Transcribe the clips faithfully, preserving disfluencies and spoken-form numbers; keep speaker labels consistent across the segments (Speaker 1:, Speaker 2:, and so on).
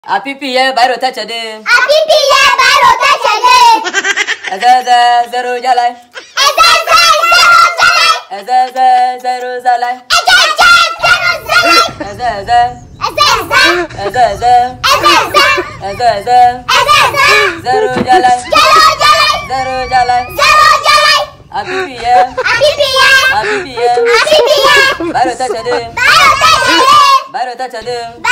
Speaker 1: Happy P by rotation.
Speaker 2: Happy P by rotation.
Speaker 1: Zero zero jalai.
Speaker 2: Zero zero
Speaker 1: Zero jalai.
Speaker 2: zero zero.
Speaker 1: Zero jalai. Zero jalai. Happy P
Speaker 2: Happy P
Speaker 1: Happy P
Speaker 2: Happy P
Speaker 1: by rotation. By rotation.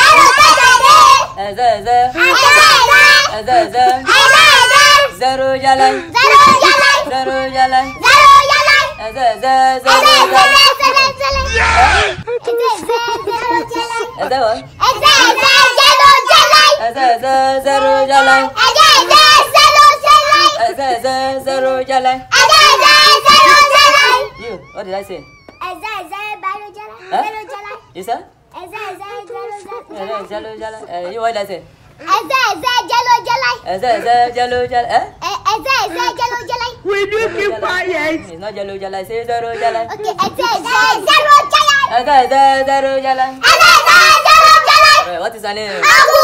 Speaker 1: Zero zero. Zero jalai. Zero jalai. Zero jalai. Zero jalai. You, what did I say? Huh? You said? Jello jalai. Uh, you what did I say? Jello jalai. Eh?
Speaker 3: Will you keep quiet?
Speaker 1: It's not jello jalai. Say zero jalai.
Speaker 2: Okay, zero
Speaker 1: Zero jalai. What is her name?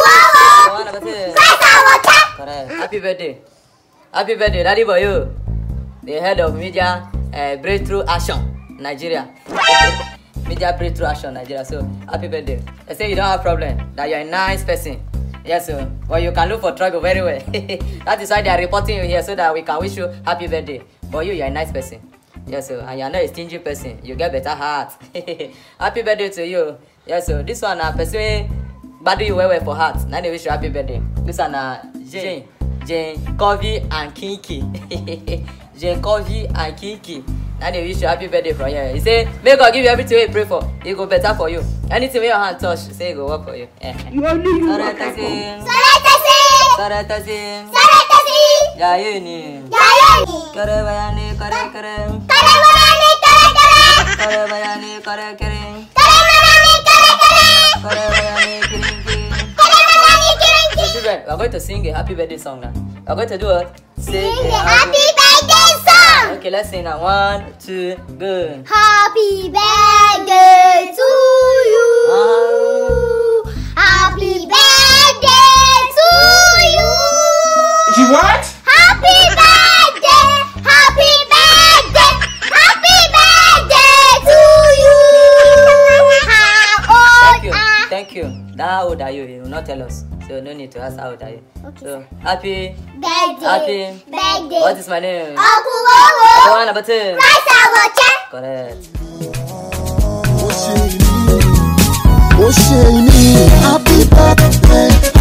Speaker 1: Correct. Happy birthday. Happy birthday, Daddy Boy. You, the head of Media uh, Breakthrough Action, Nigeria. Media Breakthrough Action, Nigeria. So, happy birthday. I say you don't have problem, that you're a nice person. Yes, sir. But you can look for trouble very well. That is why they are reporting you here, so that we can wish you happy birthday. But you, you're a nice person. Yes, sir. And you're not a stingy person. You get better heart. Happy birthday to you. Yes, sir. This one, uh, person, body you well, well for heart. Now they wish you happy birthday. This one, uh, Jane. Jane, Covey, and Kinky. Jane, Covey, and Kinky. Now they wish you happy birthday from here. He say, may God give you everything you pray for. It go better for you. Anything with your hand touch, say it go work for you.
Speaker 3: You only you
Speaker 1: Sorry,
Speaker 3: work at
Speaker 1: Tassim.
Speaker 2: Sorry,
Speaker 1: Sorry, Tassim.
Speaker 2: Sorry,
Speaker 1: Yayuni.
Speaker 2: Yayuni.
Speaker 1: Kare bayani, kare kare.
Speaker 2: Kare bayani, kare kare.
Speaker 1: Kare bayani, kare kare.
Speaker 2: Kare bayani, kare kare.
Speaker 1: Kare bayani, kirin kirin.
Speaker 2: Kare bayani, kirin kirin.
Speaker 1: Children, we are going to sing a happy birthday song now. We are going to do what?
Speaker 2: Sing a happy birthday song.
Speaker 1: Okay, let's sing now. One, two, go.
Speaker 2: Happy birthday to you.
Speaker 1: Ah.
Speaker 2: Happy birthday to you.
Speaker 3: She what?
Speaker 2: Happy birthday. Happy birthday. Happy birthday to you. How old
Speaker 1: Thank you.
Speaker 2: are
Speaker 1: Thank you. Now, how old are you? You will not tell us. So, no need to ask how old are you.
Speaker 2: Okay.
Speaker 1: So, happy.
Speaker 2: birthday?
Speaker 1: Happy.
Speaker 2: Birthday.
Speaker 1: What is my name?
Speaker 2: Uncle Wowo.
Speaker 1: One number two.
Speaker 2: Rice and water.
Speaker 1: Correct.
Speaker 4: Happy birthday.